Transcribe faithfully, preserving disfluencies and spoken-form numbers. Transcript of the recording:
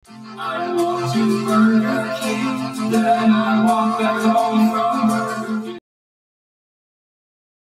I walked to Burger King, then I walked back home.